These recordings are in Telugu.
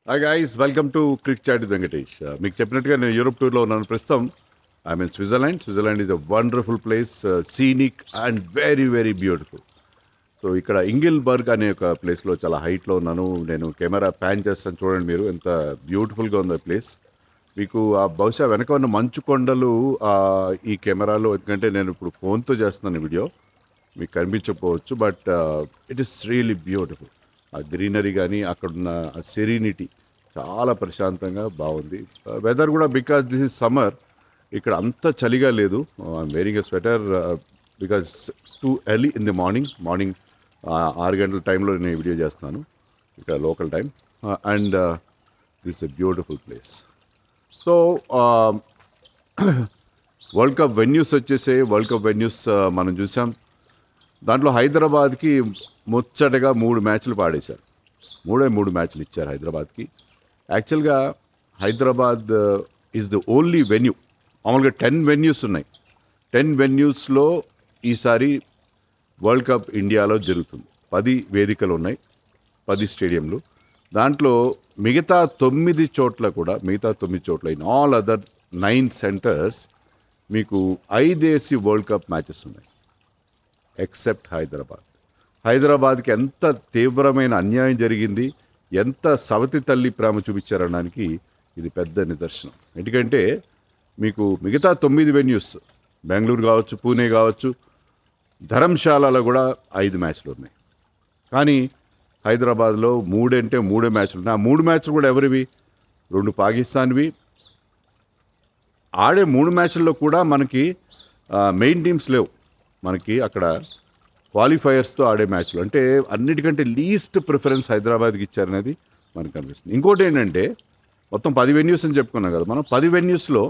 Hi guys welcome to Cric Chat Venkatesh. మీకు చెప్పినట్టుగా నేను యూరోప్ టూర్లో ఉన్నాను ప్రస్తుతం. I mean Switzerland is a wonderful place, scenic and very very beautiful. So ఇక్కడ ఇంగిల్బర్గ్ అనే ఒక ప్లేస్లో చాలా హైట్లో ఉన్నాను. నేను కెమెరా ప్యాన్ చేస్తాను, చూడండి మీరు ఎంత బ్యూటిఫుల్గా ఉందో ప్లేస్. మీకు బహుశా వెనక ఉన్న మంచు కొండలు ఈ కెమెరాలో, ఎందుకంటే నేను ఇప్పుడు ఫోన్తో చేస్తున్నాను ఈ వీడియో, మీకు కనిపించకపోవచ్చు. But it is really beautiful. ఆ గ్రీనరీ కానీ అక్కడున్న సెరీనిటీ చాలా ప్రశాంతంగా బాగుంది. వెదర్ కూడా, బికాజ్ దిస్ ఇస్ సమ్మర్, ఇక్కడ అంత చలిగా లేదు. I'm wearing a sweater because too early in the morning 6 గంటల టైంలో నేను వీడియో చేస్తున్నాను ఇక్కడ local time. And this a beautiful place. So world cup venues వచ్చేసే వరల్డ్ కప్ వెన్యూస్ మనం చూసాం. దాంట్లో హైదరాబాద్కి ముచ్చటగా 3 మ్యాచ్లు పాడేశారు. 3 మ్యాచ్లు ఇచ్చారు హైదరాబాద్కి. యాక్చువల్గా Hyderabad is the only venue. మామూలుగా 10 వెన్యూస్ ఉన్నాయి. 10 వెన్యూస్లో ఈసారి వరల్డ్ కప్ ఇండియాలో జరుగుతుంది. 10 వేదికలు ఉన్నాయి, 10 స్టేడియంలు. దాంట్లో మిగతా 9 చోట్ల ఇన్ ఆల్ అదర్ 9 సెంటర్స్ మీకు 5 వరల్డ్ కప్ మ్యాచెస్ ఉన్నాయి, ఎక్సెప్ట్ హైదరాబాద్కి ఎంత తీవ్రమైన అన్యాయం జరిగింది, ఎంత సవతి తల్లి ప్రేమ చూపించారనడానికి ఇది పెద్ద నిదర్శనం. ఎందుకంటే మీకు మిగతా 9 వెన్యూస్, బెంగళూరు కావచ్చు, పూణే కావచ్చు, ధర్మశాలలో కూడా 5 మ్యాచ్లు ఉన్నాయి. కానీ హైదరాబాద్లో 3 మ్యాచ్లు ఉన్నాయి. ఆ 3 మ్యాచ్లు కూడా ఎవరివి? 2 పాకిస్తాన్వి. ఆడే 3 మ్యాచ్ల్లో కూడా మనకి మెయిన్ టీమ్స్ లేవు. మనకి అక్కడ క్వాలిఫైయర్స్తో ఆడే మ్యాచ్లు, అంటే అన్నిటికంటే లీస్ట్ ప్రిఫరెన్స్ హైదరాబాద్కి ఇచ్చారనేది మనకు అనిపిస్తుంది. ఇంకోటి ఏంటంటే, మొత్తం 10 వెన్యూస్ అని చెప్పుకున్నాం కదా మనం. 10 వెన్యూస్లో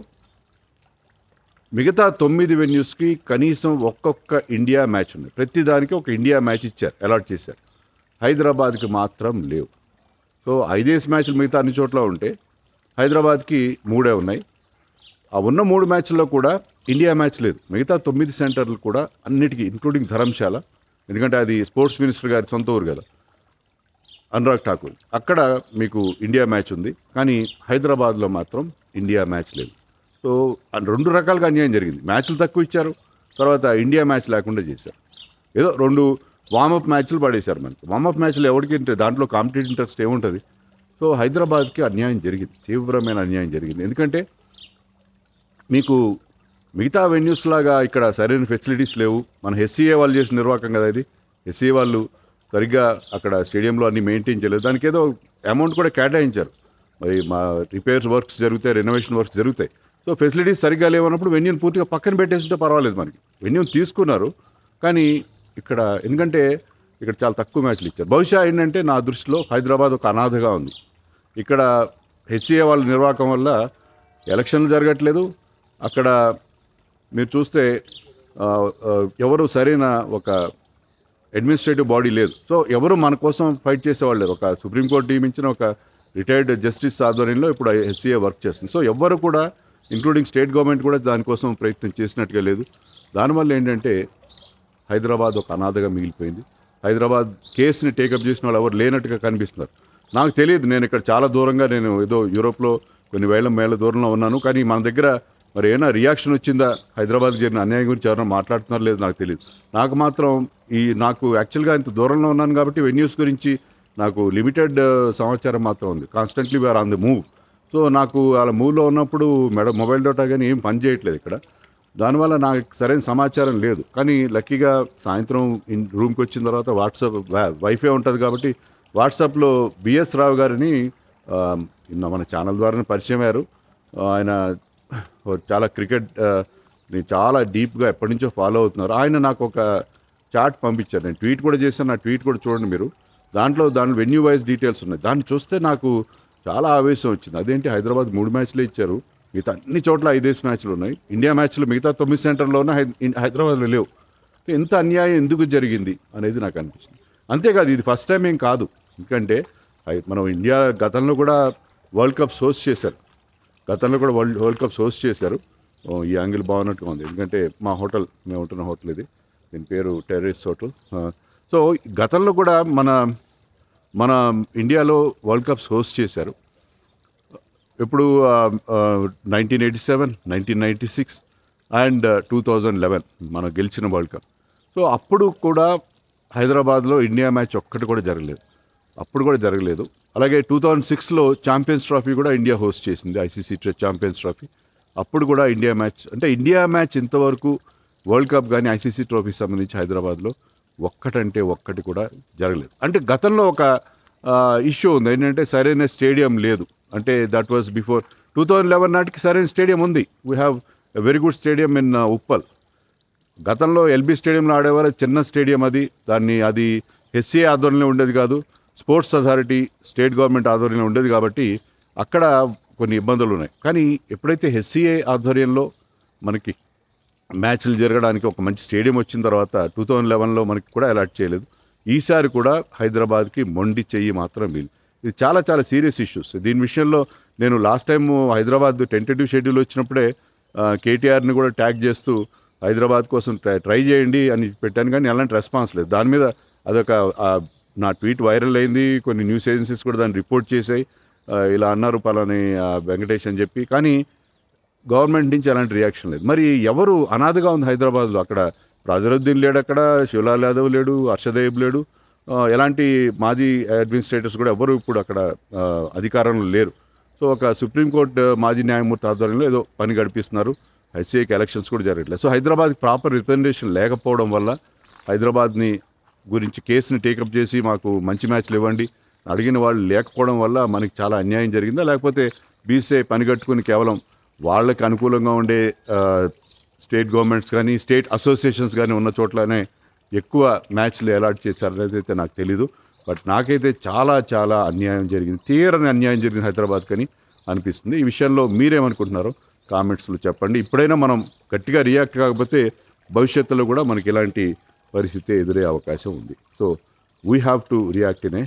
మిగతా 9 వెన్యూస్కి కనీసం ఒక్కొక్క ఇండియా మ్యాచ్ ఉంది. ప్రతి దానికి ఒక ఇండియా మ్యాచ్ ఇచ్చారు, అలాట్ చేశారు. హైదరాబాద్కి మాత్రం లేవు. సో 5 మ్యాచ్లు మిగతా అన్ని చోట్ల ఉంటే హైదరాబాద్కి 3 ఉన్నాయి. ఆ ఉన్న 3 మ్యాచ్ల్లో కూడా ఇండియా మ్యాచ్ లేదు. మిగతా 9 సెంటర్లు కూడా అన్నిటికీ, ఇంక్లూడింగ్ ధర్మశాల, ఎందుకంటే అది స్పోర్ట్స్ మినిస్టర్ గారి సొంత ఊరు కదా, అనురాగ్ ఠాకూర్, అక్కడ మీకు ఇండియా మ్యాచ్ ఉంది. కానీ హైదరాబాద్లో మాత్రం ఇండియా మ్యాచ్ లేదు. సో 2 రకాలుగా అన్యాయం జరిగింది. మ్యాచ్లు తక్కువ ఇచ్చారు, తర్వాత ఇండియా మ్యాచ్ లేకుండా చేశారు. ఏదో 2 వార్మప్ మ్యాచ్లు పడేశారు మనకి. వార్మప్ మ్యాచ్లు ఎవరికి, దాంట్లో కాంపిటేటివ్ ఇంట్రెస్ట్ ఏముంటుంది? సో హైదరాబాద్కి అన్యాయం జరిగింది, తీవ్రమైన అన్యాయం జరిగింది. ఎందుకంటే మీకు మిగతా వెన్యూస్ లాగా ఇక్కడ సరైన ఫెసిలిటీస్ లేవు. మన హెచ్సిఏ వాళ్ళు చేసిన నిర్వాహకం కదా ఇది. హెచ్సిఏ వాళ్ళు సరిగ్గా అక్కడ స్టేడియంలో అన్ని మెయింటైన్ చేయలేదు. దానికి ఏదో అమౌంట్ కూడా కేటాయించారు. మరి మా రిపేర్స్ వర్క్స్ జరుగుతాయి, రెనోవేషన్ వర్క్స్ జరుగుతాయి. సో ఫెసిలిటీస్ సరిగ్గా లేవన్నప్పుడు వెన్యూని పూర్తిగా పక్కన పెట్టేస్తుంటే పర్వాలేదు. మనకి వెన్యూని తీసుకున్నారు, కానీ ఇక్కడ ఎందుకంటే ఇక్కడ చాలా తక్కువ మ్యాచ్లు ఇచ్చారు. బహుశా ఏంటంటే నా దృష్టిలో హైదరాబాద్ ఒక అనాథగా ఉంది. ఇక్కడ హెచ్సిఏ వాళ్ళ నిర్వాహకం వల్ల ఎలక్షన్లు జరగట్లేదు. అక్కడ మీరు చూస్తే ఎవరు సరైన ఒక అడ్మినిస్ట్రేటివ్ బాడీ లేదు. సో ఎవరు మన కోసం ఫైట్ చేసేవాళ్ళు లేరు. ఒక సుప్రీంకోర్టు నియమించిన ఒక రిటైర్డ్ జస్టిస్ ఆధ్వర్యంలో ఇప్పుడు హెచ్సిఏ వర్క్ చేస్తుంది. సో ఎవ్వరు కూడా, ఇంక్లూడింగ్ స్టేట్ గవర్నమెంట్ కూడా దానికోసం ప్రయత్నం చేసినట్టుగా లేదు. దానివల్ల ఏంటంటే హైదరాబాద్ ఒక అనాథగా మిగిలిపోయింది. హైదరాబాద్ కేసుని టేకప్ చేసిన వాళ్ళు ఎవరు లేనట్టుగా కనిపిస్తున్నారు. నాకు తెలియదు, నేను ఇక్కడ చాలా దూరంగా, నేను ఏదో యూరోప్లో కొన్ని వేల మైళ్ళ దూరంలో ఉన్నాను. కానీ మన దగ్గర మరి ఏమైనా రియాక్షన్ వచ్చిందా? హైదరాబాద్కి జరిగిన అన్యాయం గురించి ఎవరైనా మాట్లాడుతున్నారు లేదు నాకు తెలియదు. నాకు మాత్రం నాకు యాక్చువల్గా ఇంత దూరంలో ఉన్నాను కాబట్టి వెన్యూస్ గురించి నాకు లిమిటెడ్ సమాచారం మాత్రం ఉంది. Constantly we are on the move. సో నాకు అలా మూవ్లో ఉన్నప్పుడు మొబైల్ డేటా కానీ ఏం పని చేయట్లేదు ఇక్కడ. దానివల్ల నాకు సరైన సమాచారం లేదు. కానీ లక్కీగా సాయంత్రం రూమ్కి వచ్చిన తర్వాత వాట్సాప్ వైఫై ఉంటుంది కాబట్టి వాట్సాప్లో బిఎస్ రావు గారిని మన ఛానల్ ద్వారానే పరిచయం అయ్యారు. ఆయన చాలా క్రికెట్ చాలా డీప్గా ఎప్పటి నుంచో ఫాలో అవుతున్నారు. ఆయన నాకు ఒక చార్ట్ పంపించారు, నేను ట్వీట్ కూడా చేశాను. నా ట్వీట్ కూడా చూడండి మీరు. దాంట్లో వెన్యూ వైజ్ డీటెయిల్స్ ఉన్నాయి. దాన్ని చూస్తే నాకు చాలా ఆవేశం వచ్చింది. అదేంటి, హైదరాబాద్ 3 మ్యాచ్లే ఇచ్చారు, మిగతా అన్ని చోట్ల 5 మ్యాచ్లు ఉన్నాయి. ఇండియా మ్యాచ్లు మిగతా 9 సెంటర్లో ఉన్న హైదరాబాద్లో లేవు. ఎంత అన్యాయం ఎందుకు జరిగింది అనేది నాకు అనిపిస్తుంది. అంతేకాదు, ఇది ఫస్ట్ టైం ఏం కాదు. ఎందుకంటే మనం ఇండియా గతంలో కూడా వరల్డ్ కప్స్ హోస్ట్ చేశారు. వరల్డ్ కప్స్ హోస్ట్ చేశారు. ఈ యాంగిల్ బాగున్నట్టుగా ఉంది, ఎందుకంటే మా హోటల్, మేము ఉంటున్న హోటల్ ఇది, దీని పేరు టెర్రస్ హోటల్. సో గతంలో కూడా మన మన ఇండియాలో వరల్డ్ కప్స్ హోస్ట్ చేశారు. ఇప్పుడు 1987, 1996 అండ్ 2011 మనం గెలిచిన వరల్డ్ కప్. సో అప్పుడు కూడా హైదరాబాద్లో ఇండియా మ్యాచ్ ఒక్కటి కూడా జరగలేదు. అప్పుడు కూడా జరగలేదు. అలాగే 2006లో ఛాంపియన్స్ ట్రోఫీ కూడా ఇండియా హోస్ట్ చేసింది, ఐసీసీ ఛాంపియన్స్ ట్రోఫీ. అప్పుడు కూడా ఇండియా మ్యాచ్ ఇంతవరకు వరల్డ్ కప్ కానీ ఐసీసీ ట్రోఫీకి సంబంధించి హైదరాబాద్లో ఒక్కటంటే ఒక్కటి కూడా జరగలేదు. అంటే గతంలో ఒక ఇష్యూ ఉంది ఏంటంటే సరైన స్టేడియం లేదు. అంటే దట్ వాజ్ బిఫోర్ 2011 నాటికి సరైన స్టేడియం ఉంది. We have a very good stadium in Uppal. గతంలో ఎల్బీ స్టేడియంలో ఆడేవారు, చిన్న స్టేడియం అది హెచ్సిఏ ఆధ్వర్యంలో ఉండేది కాదు, స్పోర్ట్స్ అథారిటీ స్టేట్ గవర్నమెంట్ ఆధ్వర్యంలో ఉండేది కాబట్టి అక్కడ కొన్ని ఇబ్బందులు ఉన్నాయి. కానీ ఎప్పుడైతే హెచ్సిఏ ఆధ్వర్యంలో మనకి మ్యాచ్లు జరగడానికి ఒక మంచి స్టేడియం వచ్చిన తర్వాత 2011లో మనకి కూడా అలాట్ చేయలేదు. ఈసారి కూడా హైదరాబాద్కి మొండి చెయ్యి మాత్రం వీలు. ఇది చాలా చాలా సీరియస్ ఇష్యూస్. దీని విషయంలో నేను last time Hyderabad tentative schedule వచ్చినప్పుడే కేటీఆర్ని కూడా ట్యాగ్ చేస్తూ హైదరాబాద్ కోసం ట్రై చేయండి అని పెట్టాను, కానీ అలాంటి రెస్పాన్స్ లేదు. దాని మీద అదొక నా ట్వీట్ వైరల్ అయింది. కొన్ని న్యూస్ ఏజెన్సీస్ కూడా దాన్ని రిపోర్ట్ చేశాయి. ఇలా అన్నారు పలాని వెంకటేష్ అని చెప్పి. కానీ గవర్నమెంట్ నుంచి అలాంటి రియాక్షన్ లేదు. మరి ఎవరు అనాథగా ఉంది హైదరాబాద్లో? అక్కడ అజరుద్దీన్ లేడు, అక్కడ శివలాల్ యాదవ్ లేడు, హర్షదేవ్ లేడు, ఎలాంటి మాజీ అడ్మినిస్ట్రేటర్స్ కూడా ఎవరు ఇప్పుడు అక్కడ అధికారంలో లేరు. సో ఒక సుప్రీంకోర్టు మాజీ న్యాయమూర్తి ఆధ్వర్యంలో ఏదో పని గడిపిస్తున్నారు. హెచ్సిఏకి ఎలక్షన్స్ కూడా జరగట్లేదు. సో హైదరాబాద్కి ప్రాపర్ రిప్రజెంటేషన్ లేకపోవడం వల్ల హైదరాబాద్ని గురించి కేసుని టేకప్ చేసి మాకు మంచి మ్యాచ్లు ఇవ్వండి అడిగిన వాళ్ళు లేకపోవడం వల్ల మనకి చాలా అన్యాయం జరిగిందా, లేకపోతే బీసీఐ పని కట్టుకుని కేవలం వాళ్ళకి అనుకూలంగా ఉండే స్టేట్ గవర్నమెంట్స్ కానీ స్టేట్ అసోసియేషన్స్ కానీ ఉన్న చోట్లనే ఎక్కువ మ్యాచ్లు అలాట్ చేశారనేది అయితే నాకు తెలీదు. బట్ నాకైతే చాలా చాలా అన్యాయం జరిగింది, తీరని అన్యాయం జరిగింది హైదరాబాద్ కని అనిపిస్తుంది. ఈ విషయంలో మీరేమనుకుంటున్నారో కామెంట్స్లో చెప్పండి. ఇప్పుడైనా మనం గట్టిగా రియాక్ట్ కాకపోతే భవిష్యత్తులో కూడా మనకి ఇలాంటి పరిస్థితి ఎదురే అవకాశం ఉంది. So we have to react in a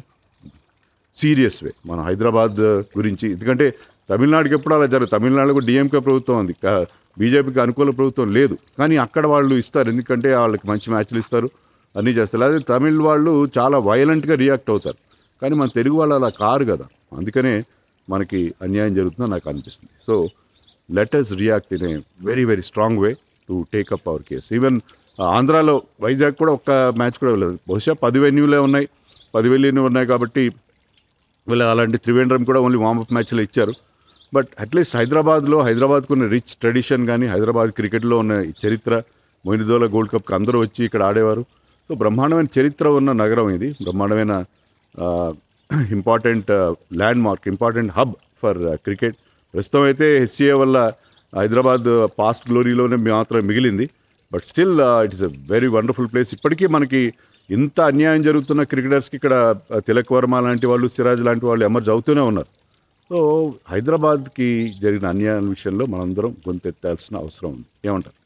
serious way మన హైదరాబాద్ గురించి. ఎందుకంటే తమిళనాడుకి ఎప్పుడు అలా జరగదు. తమిళనాడులో డిఎంకే ప్రభుత్వం ఉంది, బీజేపీకి అనుకూల ప్రభుత్వం లేదు. కానీ అక్కడ వాళ్ళు ఇస్తారు, ఎందుకంటే వాళ్ళకి మంచి మ్యాచ్లు ఇస్తారు, అన్నీ చేస్తారు. అదే తమిళ్ వాళ్ళు చాలా వైలెంట్గా రియాక్ట్ అవుతారు. కానీ మన తెలుగు వాళ్ళు అలా కారు కదా, అందుకనే మనకి అన్యాయం జరుగుతుందని నాకు అనిపిస్తుంది. So let us react in a very very strong way to take up our case. Even ఆంధ్రాలో వైజాగ్ కూడా ఒక్క మ్యాచ్ కూడా వెళ్ళదు. బహుశా 10 వెన్యూలే ఉన్నాయి, 10 వెన్యూలు ఉన్నాయి కాబట్టి వీళ్ళు అలాంటి త్రివేంద్రం కూడా ఓన్లీ వార్మప్ మ్యాచ్లు ఇచ్చారు. బట్ అట్లీస్ట్ హైదరాబాద్కు ఉన్న రిచ్ ట్రెడిషన్ కానీ హైదరాబాద్ క్రికెట్లో ఉన్న చరిత్ర, మొయినుద్దౌలా గోల్డ్ కప్కి అందరూ వచ్చి ఇక్కడ ఆడేవారు. సో బ్రహ్మాండమైన చరిత్ర ఉన్న నగరం ఇది, బ్రహ్మాండమైన important landmark, important hub for cricket. ప్రస్తుతం అయితే హెచ్సిఏ వల్ల హైదరాబాద్ పాస్ట్ గ్లోరీలోనే మాత్రం మిగిలింది. But still it is a very wonderful place. ఇప్పటికీ మనకి ఇంత అన్యాయం జరుగుతున్న క్రికెటర్స్కి ఇక్కడ తిలక్ వర్మ లాంటి వాళ్ళు, సిరాజ్ లాంటి వాళ్ళు ఎమర్జ్ అవుతూనే ఉన్నారు. సో హైదరాబాద్కి జరిగిన అన్యాయం విషయంలో మనందరం గొంతెత్తాల్సిన అవసరం ఉంది. ఏమంటారు?